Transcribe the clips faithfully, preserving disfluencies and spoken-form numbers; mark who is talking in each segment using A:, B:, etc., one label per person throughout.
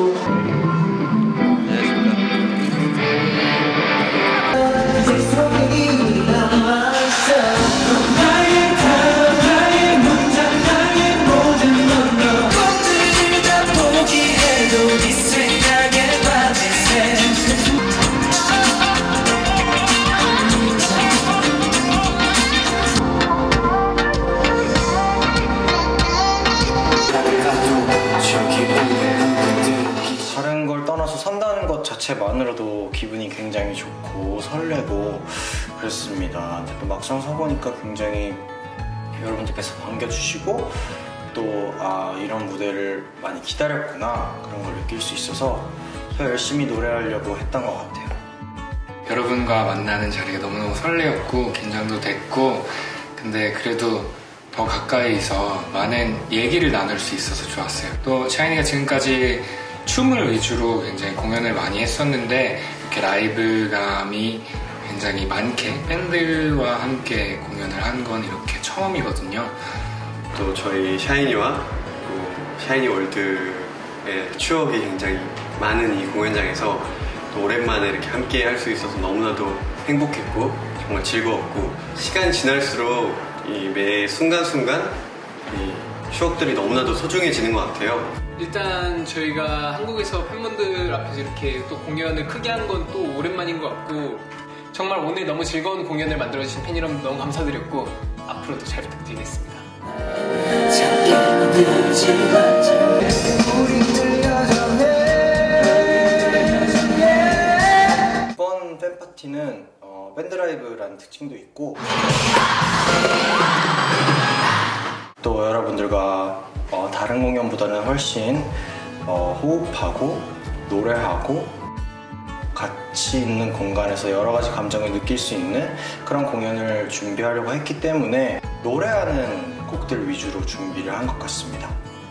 A: 산다는 것 자체만으로도 기분이 굉장히 좋고 설레고 그랬습니다. 근데 또 막상 서보니까 굉장히 여러분들께서 반겨주시고 또 아, 이런 무대를 많이 기다렸구나 그런 걸 느낄 수 있어서 더 열심히 노래하려고 했던 것 같아요.
B: 여러분과 만나는 자리가 너무너무 설레었고 긴장도 됐고, 근데 그래도 더 가까이서 많은 얘기를 나눌 수 있어서 좋았어요. 또 샤이니가 지금까지 춤을 위주로 굉장히 공연을 많이 했었는데 이렇게 라이브감이 굉장히 많게 밴드와 함께 공연을 한 건 이렇게 처음이거든요.
C: 또 저희 샤이니와 또 샤이니 월드의 추억이 굉장히 많은 이 공연장에서 또 오랜만에 이렇게 함께 할 수 있어서 너무나도 행복했고 정말 즐거웠고, 시간이 지날수록 이 매 순간순간 이 추억들이 너무나도 소중해지는 것 같아요.
D: 일단 저희가 한국에서 팬분들 앞에서 이렇게 또 공연을 크게 한 건 또 오랜만인 것 같고, 정말 오늘 너무 즐거운 공연을 만들어주신 팬 여러분 너무 감사드렸고 앞으로도 잘 부탁드리겠습니다.
A: 이번 팬파티는 어, 밴드라이브라는 특징도 있고 또 여러분들과 어, 다른 공연보다는 훨씬 어, 호흡하고 노래하고 같이 있는 공간에서 여러 가지 감정을 느낄 수 있는 그런 공연을 준비하려고 했기 때문에 노래하는 곡들 위주로 준비를 한 것 같습니다.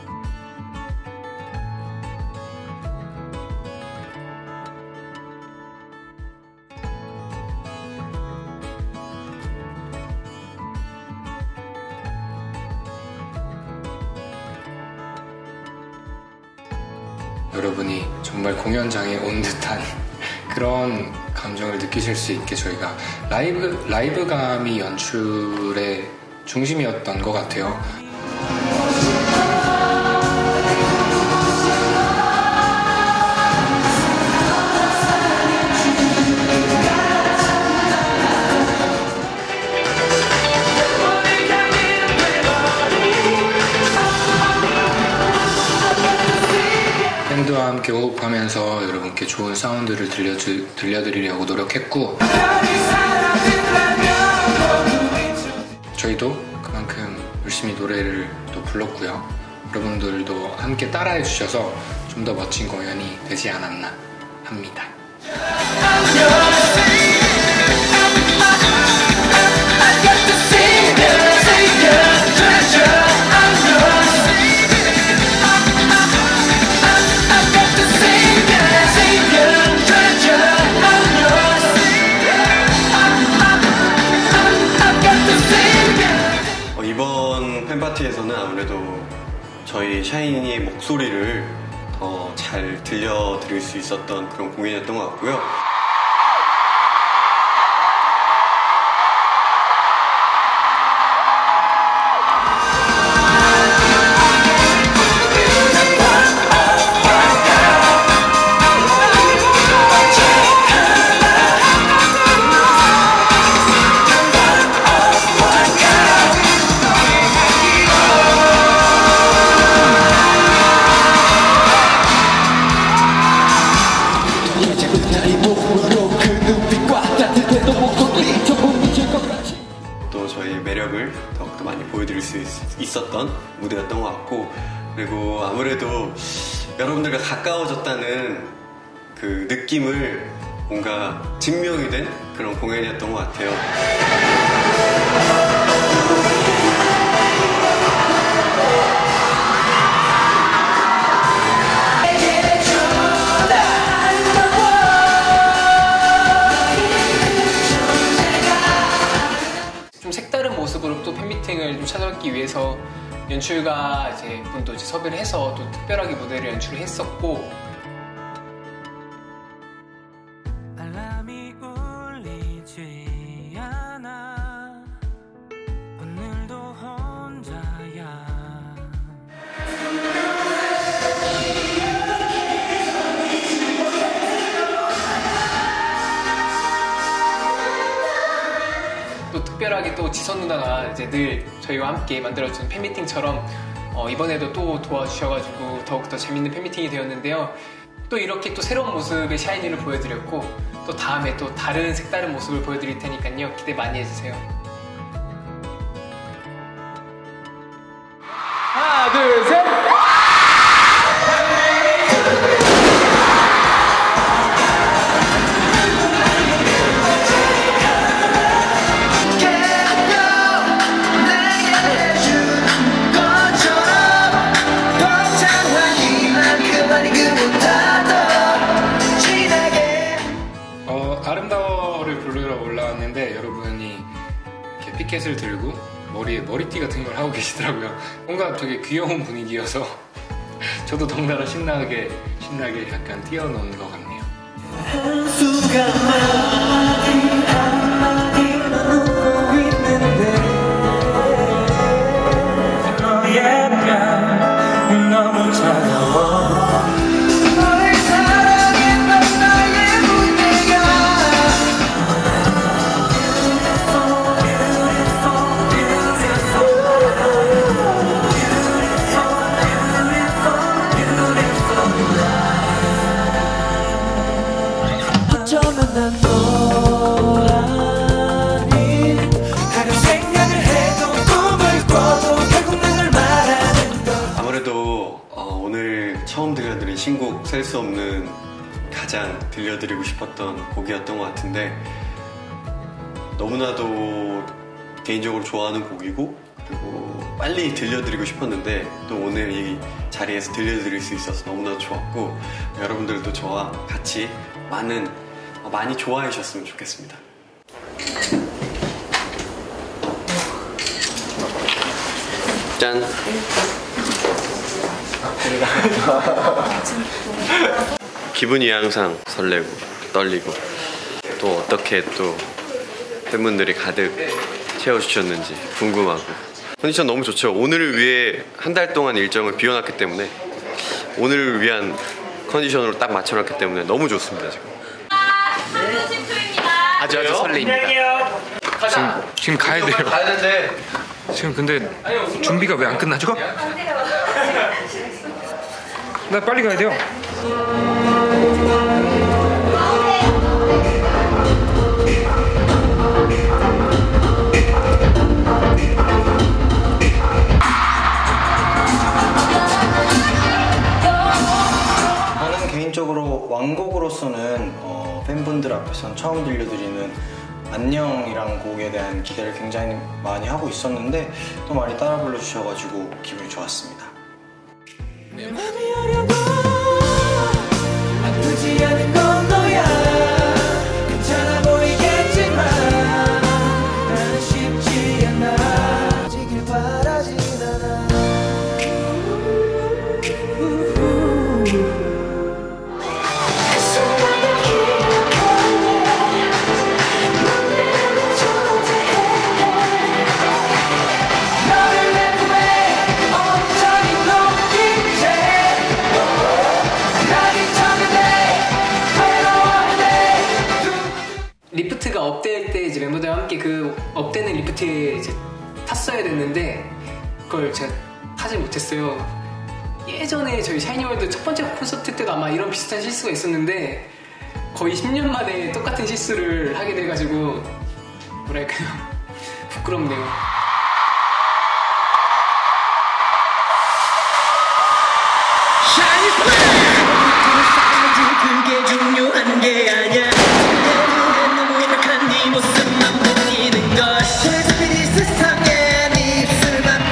B: 여러분이 정말 공연장에 온 듯한 그런 감정을 느끼실 수 있게 저희가 라이브, 라이브감이 연출의 중심이었던 것 같아요. 밴드와 함께 호흡하면서 여러분께 좋은 사운드를 들려주, 들려드리려고 노력했고, 저희도 그만큼 열심히 노래를 또 불렀고요. 여러분들도 함께 따라해 주셔서 좀 더 멋진 공연이 되지 않았나 합니다.
C: 이번 팬파티에서는 아무래도 저희 샤이니의 목소리를 더 잘 들려드릴 수 있었던 그런 공연이었던 것 같고요. 또 저희의 매력을 더욱더 많이 보여드릴 수 있었던 무대였던 것 같고, 그리고 아무래도 여러분들과 가까워졌다는 그 느낌을 뭔가 증명이 된 그런 공연이었던 것 같아요.
D: 모습으로 또 팬미팅을 좀 찾아뵙기 위해서 연출가 이제 분도 이제 섭외를 해서 또 특별하게 무대를 연출을 했었고, 감사하게 또 지선 누나가 이제 늘 저희와 함께 만들어준 팬미팅처럼 어, 이번에도 또 도와주셔가지고 더욱더 재밌는 팬미팅이 되었는데요. 또 이렇게 또 새로운 모습의 샤이니를 보여드렸고 또 다음에 또 다른 색다른 모습을 보여드릴 테니까요. 기대 많이 해주세요.
E: 하나, 둘, 셋!
B: 어, 아름다워를 부르러 올라왔는데 여러분이 이렇게 피켓을 들고 머리에 머리띠 같은 걸 하고 계시더라고요. 뭔가 되게 귀여운 분위기여서 저도 덩달아 신나게 신나게 약간 뛰어노는 것 같네요.
C: 아무래도 어, 오늘 처음 들려드린 신곡 셀 수 없는 가장 들려드리고 싶었던 곡이었던 것 같은데 너무나도 개인적으로 좋아하는 곡이고 그리고 빨리 들려드리고 싶었는데 또 오늘 이 자리에서 들려드릴 수 있어서 너무나도 좋았고 여러분들도 저와 같이 많은 어, 많이 좋아해 주셨으면 좋겠습니다. 짠! 기분이 항상 설레고 떨리고 또 어떻게 또 팬분들이 가득 채워주셨는지 궁금하고 컨디션 너무 좋죠. 오늘을 위해 한 달 동안 일정을 비워놨기 때문에 오늘을 위한 컨디션으로 딱 맞춰놨기 때문에 너무 좋습니다. 지금
B: 아주 아주 설레입니다. 지금, 지금 가야 돼요.
C: 가야 되는데
B: 지금 근데 준비가 왜 안 끝나죠? 나 빨리 가야 돼요.
A: 저는 개인적으로 완곡으로서는 어, 팬분들 앞에선 처음 들려드리는 안녕이란 곡에 대한 기대를 굉장히 많이 하고 있었는데 또 많이 따라 불러주셔가지고 기분이 좋았습니다.
F: 아프지 않은 건 너야. 괜찮아 보이겠지만 나는 쉽지 않아. 지길 바라진 않아. 너를 내 품에 엉덩이 놓긴 채
D: 리프트가 업데일 때 이제 멤버들과 함께 그 업되는 리프트에 이제 탔어야 됐는데 그걸 제가 타지 못했어요. 예전에 저희 샤이니월드 첫 번째 콘서트 때도 아마 이런 비슷한 실수가 있었는데 거의 십 년 만에 똑같은 실수를 하게 돼가지고 뭐랄까요 부끄럽네요.
F: 그게 중요한 게 아니야. 너무 완벽한 네 모습만 보이는 걸. 이 세상에 네 입술만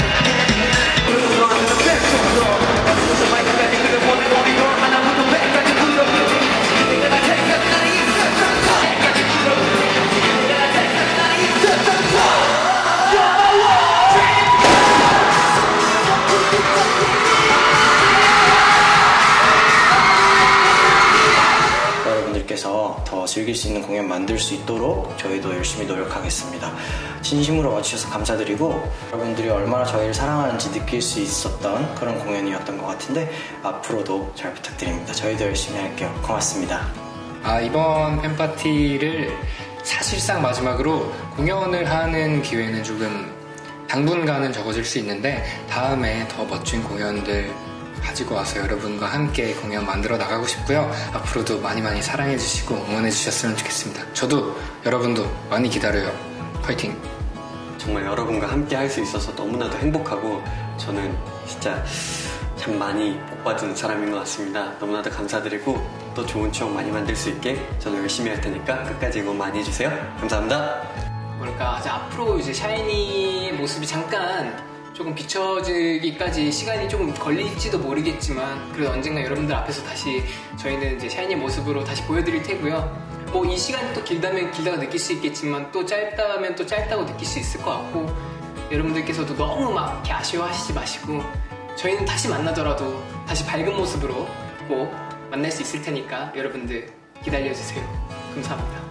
A: 여러분들께서 더 즐길 수 있는 공연 만들 수 있도록 저희도 열심히 노력하겠습니다. 진심으로 와주셔서 감사드리고 여러분들이 얼마나 저희를 사랑하는지 느낄 수 있었던 그런 공연이었던 것 같은데 앞으로도 잘 부탁드립니다. 저희도 열심히 할게요. 고맙습니다.
B: 아, 이번 팬파티를 사실상 마지막으로 공연을 하는 기회는 조금 당분간은 적어질 수 있는데 다음에 더 멋진 공연들 가지고 와서 여러분과 함께 공연 만들어 나가고 싶고요. 앞으로도 많이 많이 사랑해 주시고 응원해 주셨으면 좋겠습니다. 저도 여러분도 많이 기다려요. 파이팅!
C: 정말 여러분과 함께 할 수 있어서 너무나도 행복하고 저는 진짜 참 많이 복받은 사람인 것 같습니다. 너무나도 감사드리고 또 좋은 추억 많이 만들 수 있게 저는 열심히 할 테니까 끝까지 응원 많이 해주세요. 감사합니다.
D: 뭐랄까 이제 앞으로 이제 샤이니의 모습이 잠깐 조금 비춰지기까지 시간이 조금 걸릴지도 모르겠지만 그래도 언젠가 여러분들 앞에서 다시 저희는 이제 샤이니의 모습으로 다시 보여드릴 테고요. 뭐 이 시간이 또 길다면 길다고 느낄 수 있겠지만 또 짧다면 또 짧다고 느낄 수 있을 것 같고 여러분들께서도 너무 막 이렇게 아쉬워하시지 마시고 저희는 다시 만나더라도 다시 밝은 모습으로 꼭 만날 수 있을 테니까 여러분들 기다려주세요. 감사합니다.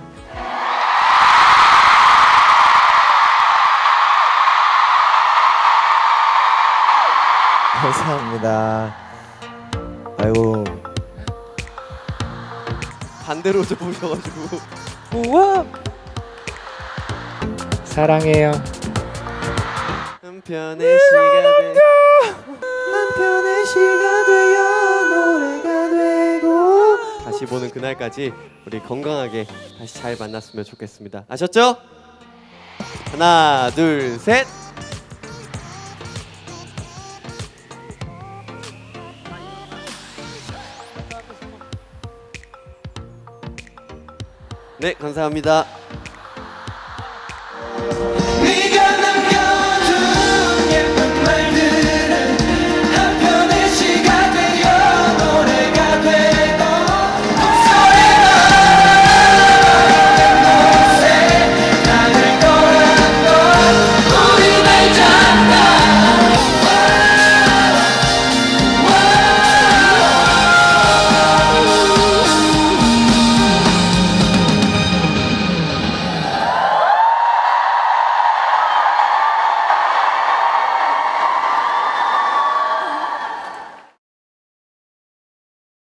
E: 감사합니다. 아이고 반대로 좀 보셔가지고 우와
B: 사랑해요.
E: 한편의 시간에 한편의 시간 되어 노래가 되고 다시 보는 그날까지 우리 건강하게 다시 잘 만났으면 좋겠습니다. 아셨죠? 하나 둘 셋. 네, 감사합니다.